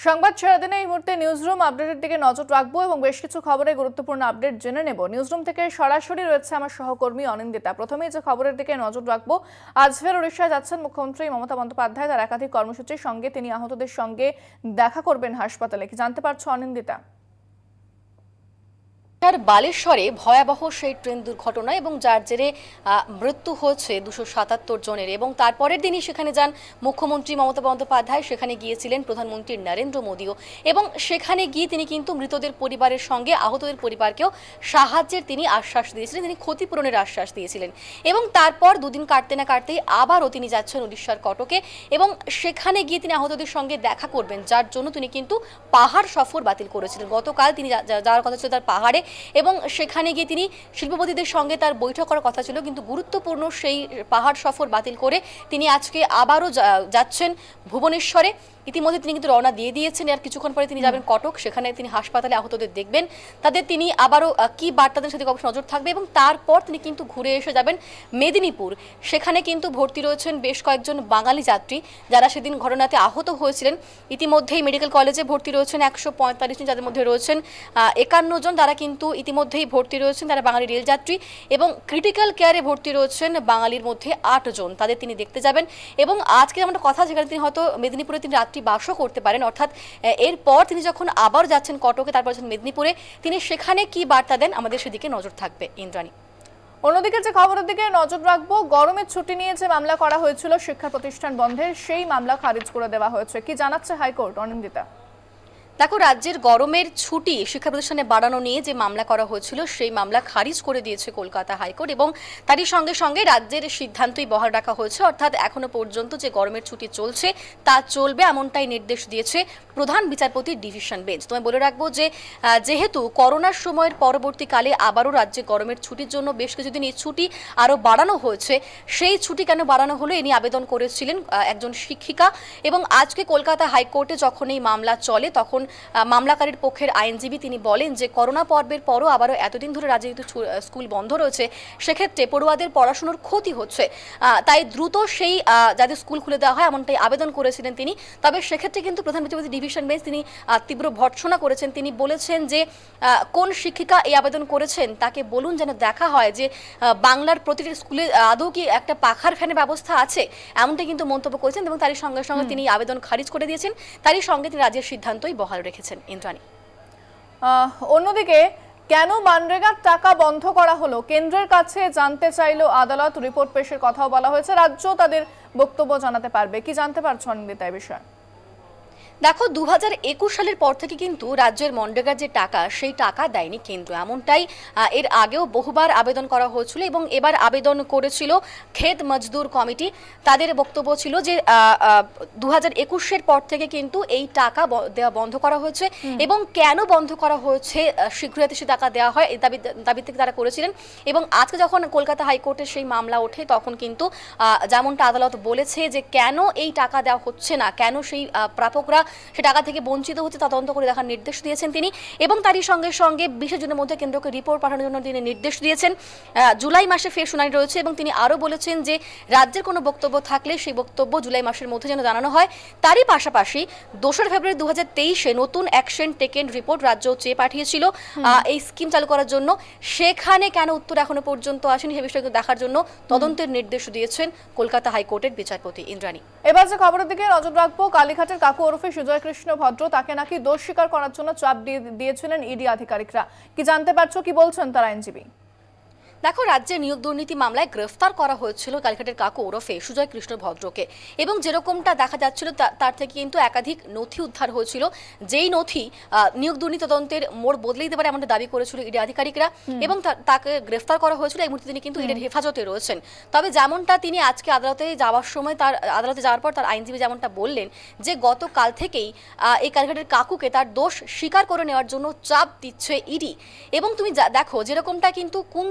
সংবাদ সারাদিনে এই মুহূর্তে নিউজরুম আপডেটের দিকে নজর রাখবো এবং বেশ কিছু খবরের গুরুত্বপূর্ণ আপডেট জেনে নেব। নিউজরুম থেকে সরাসরি রয়েছে আমার সহকর্মী অনিন্দিতা। প্রথমেই যে খবরের দিকে নজর রাখবো, আজ ফের উড়িষ্যায় যাচ্ছেন মুখ্যমন্ত্রী মমতা বন্দ্যোপাধ্যায়। তার একাধিক কর্মসূচির সঙ্গে তিনি আহতদের সঙ্গে দেখা করবেন হাসপাতালে। কি জানতে পারছো অনিন্দিতা? বালেশ্বরে ভয়াবহ সেই ট্রেন দুর্ঘটনা এবং যার জেরে মৃত্যু হয়েছে 277 জনের এবং তারপরের দিনই সেখানে যান মুখ্যমন্ত্রী মমতা বন্দ্যোপাধ্যায়। সেখানে গিয়েছিলেন প্রধানমন্ত্রী নরেন্দ্র মোদীও এবং সেখানে গিয়ে তিনি কিন্তু মৃতদের পরিবারের সঙ্গে আহতদের পরিবারকেও সাহায্যের তিনি আশ্বাস দিয়েছিলেন, তিনি ক্ষতিপূরণের আশ্বাস দিয়েছিলেন। এবং তারপর দুদিন কাটতে না কাটতেই আবারও তিনি যাচ্ছেন উড়িষ্যার কটকে এবং সেখানে গিয়ে তিনি আহতদের সঙ্গে দেখা করবেন, যার জন্য তিনি কিন্তু পাহাড় সফর বাতিল করেছিলেন। গতকাল তিনি যাওয়ার কথা ছিল তার পাহাড়ে এবং সেখানে গিয়ে তিনি শিল্পপতিদের সঙ্গে তার বৈঠক করার কথা ছিল, কিন্তু গুরুত্বপূর্ণ সেই পাহাড় সফর বাতিল করে তিনি আজকে আবারও যাচ্ছেন ভুবনেশ্বরে। ইতিমধ্যে তিনি কিন্তু রওনা দিয়ে দিয়েছেন, আর কিছুক্ষণ পরে তিনি যাবেন কটক। সেখানে তিনি হাসপাতালে আহতদের দেখবেন, তাদের তিনি আবারও কি বার্তা দেন সেদিকে অবশ্যই নজর থাকবে এবং তারপর তিনি কিন্তু ঘুরে এসে যাবেন মেদিনীপুর। সেখানে কিন্তু ভর্তি রয়েছেন বেশ কয়েকজন বাঙালি যাত্রী যারা সেদিন ঘটনাতে আহত হয়েছিলেন। ইতিমধ্যেই মেডিকেল কলেজে ভর্তি রয়েছেন 145 জন, যাদের মধ্যে রয়েছেন 51 জন তারা কিন্তু ইতিমধ্যেই ভর্তি রয়েছেন, তারা বাঙালি রেল যাত্রী। এবং ক্রিটিক্যাল কেয়ারে ভর্তি রয়েছেন বাঙালির মধ্যে 8 জন, তাদের তিনি দেখতে যাবেন। এবং আজকে যেমন কথা, সেখানে তিনি হয়তো মেদিনীপুরে তিনি বাসও করতে পারেন, অর্থাৎ এরপর তিনি যখন আবার যাচ্ছেন কটকে, তারপর যাচ্ছেন মেদিনীপুরে, তিনি সেখানে কি বার্তা দেন আমাদের সেদিকে নজর থাকবে। ইন্দ্রাণী, অন্যদিকে যে খবরের দিকে নজর রাখবো, গরমের ছুটি নিয়ে যে মামলা করা হয়েছিল শিক্ষা প্রতিষ্ঠান বন্ধের, সেই মামলা খারিজ করে দেওয়া হয়েছে। কি জানাচ্ছে হাইকোর্ট? অনিন্দিতা, দেখো, রাজ্যের গরমের ছুটি শিক্ষা প্রতিষ্ঠানে বাড়ানো নিয়ে যে মামলা করা হয়েছিল সেই মামলা খারিজ করে দিয়েছে কলকাতা হাইকোর্ট এবং তারই সঙ্গে সঙ্গে রাজ্যের সিদ্ধান্তই বহাল রাখা হয়েছে, অর্থাৎ এখনো পর্যন্ত যে গরমের ছুটি চলছে তা চলবে, এমনটাই নির্দেশ দিয়েছে প্রধান বিচারপতির ডিভিশন বেঞ্চ। তোমায় বলে রাখবো যে যেহেতু করোনার সময়ের পরবর্তীকালে আবারও রাজ্যে গরমের ছুটির জন্য বেশ কিছুদিন এই ছুটি আরও বাড়ানো হয়েছে, সেই ছুটি কেন বাড়ানো হলো এ নিয়ে আবেদন করেছিলেন একজন শিক্ষিকা। এবং আজকে কলকাতা হাইকোর্টে যখন এই মামলা চলে তখন মামলাকারীর পক্ষের আইনজীবী তিনি বলেন যে করোনা পর্বের পরও আবারও এতদিন ধরে রাজ্যে যেহেতু স্কুল বন্ধ রয়েছে, সেক্ষেত্রে পড়ুয়াদের পড়াশোনার ক্ষতি হচ্ছে, তাই দ্রুত সেই যাদের স্কুল খুলে দেওয়া হয় এমনটাই আবেদন করেছিলেন তিনি। তবে সেক্ষেত্রে কিন্তু প্রধান বিচারপতি ডিভিশন বেঞ্চ তিনি তীব্র ভর্ৎসনা করেছেন। তিনি বলেছেন যে কোন শিক্ষিকা এই আবেদন করেছেন তাকে বলুন যেন দেখা হয় যে বাংলার প্রতিটি স্কুলে আদৌ কি একটা পাখার ফ্যানের ব্যবস্থা আছে, এমনটাই কিন্তু মন্তব্য করেছেন এবং তারই সঙ্গে সঙ্গে তিনি আবেদন খারিজ করে দিয়েছেন। তারই সঙ্গে তিনি রাজ্যের সিদ্ধান্তই বহাল রেখেছেন। ইন্দ্রাণী, অন্যদিকে কেন মানরেগার টাকা বন্ধ করা হলো কেন্দ্রের কাছে জানতে চাইলো আদালত। রিপোর্ট পেশের কথাও বলা হয়েছে, রাজ্য তাদের বক্তব্য জানাতে পারবে। কি জানতে পারছো অনিন্দিতা এই বিষয়ে? দেখো, 2021 সালের পর থেকে কিন্তু রাজ্যের মনরেগার যে টাকা সেই টাকা দেয়নি কেন্দ্র, এমনটাই এর আগেও বহুবার আবেদন করা হয়েছিল এবং এবার আবেদন করেছিল খেত মজদুর কমিটি। তাদের বক্তব্য ছিল যে 2021-এর পর থেকে কিন্তু এই টাকা দেওয়া বন্ধ করা হয়েছে এবং কেন বন্ধ করা হয়েছে, শীঘ্রই সে টাকা দেওয়া হয় এই দাবি থেকে তারা করেছিলেন। এবং আজকে যখন কলকাতা হাইকোর্টের সেই মামলা ওঠে তখন কিন্তু যেমনটা আদালত বলেছে যে কেন এই টাকা দেওয়া হচ্ছে না, কেন সেই প্রাপকরা সে টাকা থেকে বঞ্চিত হচ্ছে তদন্ত করে দেখার নির্দেশ দিয়েছেন তিনি। এবং তারই সঙ্গে সঙ্গে 20 জনের মধ্যে কেন্দ্রকে রিপোর্ট পাঠানোর জন্য তিনি নির্দেশ দিয়েছেন। জুলাই মাসে ফের শুনানি রয়েছে এবং তিনি আরও বলেছেন যে রাজ্যের কোনো বক্তব্য থাকলে সেই বক্তব্য জুলাই মাসের মধ্যে যেন জানানো হয়। তারই পাশাপাশি 2 ফেব্রুয়ারি 2023-এ নতুন অ্যাকশন টেকেন রিপোর্ট রাজ্য চেয়ে পাঠিয়েছিল এই স্কিম চালু করার জন্য, সেখানে কেন উত্তর এখনো পর্যন্ত আসেনি সে বিষয়কে দেখার জন্য তদন্তের নির্দেশ দিয়েছেন কলকাতা হাইকোর্টের বিচারপতি। ইন্দ্রাণী, এবার যে খবরের দিকে নজর রাখবো, কালীঘাটের কাকু ওরফে সুজয় কৃষ্ণ ভদ্র, তাকে নাকি দোষ স্বীকার করার জন্য চাপ দিয়েছিলেন ইডি আধিকারিকরা। কি জানতে পারছো, কি বলছেন তার আইনজীবী? দেখো, রাজ্যে নিয়োগ দুর্নীতি মামলায় গ্রেফতার করা হয়েছিল কালীঘাটের কাকু ওরফে সুজয় কৃষ্ণ ভদ্রকে এবং যেরকমটা দেখা যাচ্ছিল তার থেকে কিন্তু একাধিক নথি উদ্ধার হয়েছিল, যেই নথি নিয়োগ দুর্নীতি তদন্তের মোড় বদলে দিতে পারে এমনটা দাবি করেছিল ইডি আধিকারিকরা এবং তাকে গ্রেফতার করা হয়েছিল। এই মুহূর্তে তিনি কিন্তু ইডির হেফাজতে রয়েছেন। তবে যেমনটা তিনি আজকে আদালতে যাওয়ার সময় আদালতে যাওয়ার পর তার আইনজীবী যেমনটা বললেন যে গতকাল থেকেই এই কালীঘাটের কাকুকে তার দোষ স্বীকার করে নেওয়ার জন্য চাপ দিচ্ছে ইডি। এবং তুমি দেখো, যেরকমটা কিন্তু কুন্তল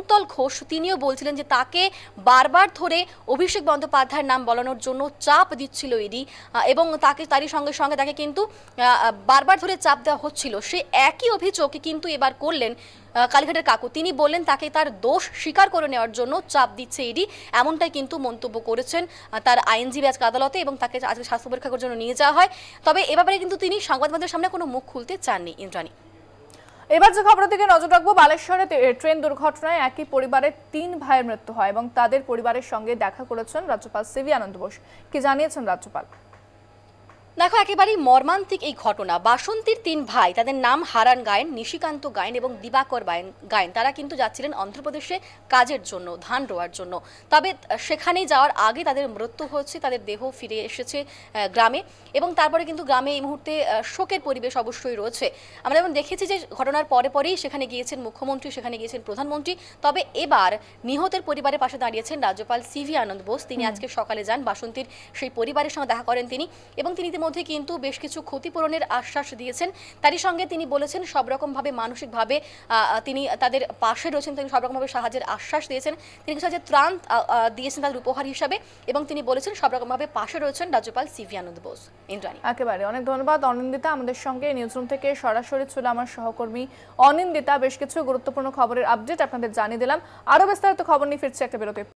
ঘোষ তিনিও বলছিলেন যে তাকে বারবার ধরে অভিষেক বন্দ্যোপাধ্যায়ের নাম বলানোর জন্য চাপ দিচ্ছিল ইডি এবং তারই সঙ্গে সঙ্গে তাকে কিন্তু বারবার ধরে চাপ দেওয়া হচ্ছিল। সে একই অভিযোগ কিন্তু এবার করলেন কালীঘাটের কাকু। তিনি বললেন তাকে তার দোষ স্বীকার করে নেওয়ার জন্য চাপ দিচ্ছে ইডি, এমনটাই কিন্তু মন্তব্য করেছেন তার আইনজীবী আজকে আদালতে, এবং তাকে আজকে স্বাস্থ্য পরীক্ষা করার জন্য নিয়ে যাওয়া হয়। তবে এ ব্যাপারে কিন্তু তিনি সংবাদ মাধ্যমের সামনে কোনো মুখ খুলতে চাননি। ইন্দ্রাণী, এবার যে খবরের দিকে নজর রাখবো, বালেশ্বরে ট্রেন দুর্ঘটনায় একই পরিবারের 3 ভাইয়ের মৃত্যু হয় এবং তাদের পরিবারের সঙ্গে দেখা করেছেন রাজ্যপাল সিভি আনন্দ বোস। কি জানিয়েছেন রাজ্যপাল? দেখো, একেবারেই মর্মান্তিক এই ঘটনা। বাসন্তীর 3 ভাই, তাদের নাম হারান গায়েন, নিশিকান্ত গায়েন এবং দিবাকর গায়েন। তারা কিন্তু যাচ্ছিলেন অন্ধ্রপ্রদেশে কাজের জন্য, ধান রোয়ার জন্য। তবে সেখানে যাওয়ার আগে তাদের মৃত্যু হয়েছে, তাদের দেহ ফিরে এসেছে গ্রামে, এবং তারপরে কিন্তু গ্রামে এই মুহূর্তে শোকের পরিবেশ অবশ্যই রয়েছে। আমরা যেমন দেখেছি যে ঘটনার পরেই সেখানে গিয়েছেন মুখ্যমন্ত্রী, সেখানে গিয়েছেন প্রধানমন্ত্রী। তবে এবার নিহতের পরিবারের পাশে দাঁড়িয়েছেন রাজ্যপাল সিভি আনন্দ বোস। তিনি আজকে সকালে যান বাসন্তীর সেই পরিবারের সঙ্গে দেখা করেন তিনি, এবং তিনি মধ্যে কিন্তু বেশ কিছু ক্ষতিপূরণের আশ্বাস দিয়েছেন। তারই সঙ্গে তিনি বলেছেন সব রকমভাবে মানসিকভাবে তিনি তাদের পাশে রয়েছেন, তিনি সব রকমভাবে সাহায্যের আশ্বাস দিয়েছেন। তিনি কিছু ত্রাণ দিয়েছেন তাদের উপহার হিসাবে, এবং তিনি বলেছেন সব রকমভাবে পাশে রয়েছেন রাজ্যপাল সিভি আনন্দ বোস। ইন্দ্রাণী, একেবারে অনেক ধন্যবাদ অনিন্দিতা। আমাদের সঙ্গে নিউজরুম থেকে সরাসরি ছিল আমার সহকর্মী অনিন্দিতা। বেশ কিছু গুরুত্বপূর্ণ খবরের আপডেট আপনাদের জানিয়ে দিলাম। আরো বিস্তারিত খবর নিয়ে ফিরছে একটা বিরতি।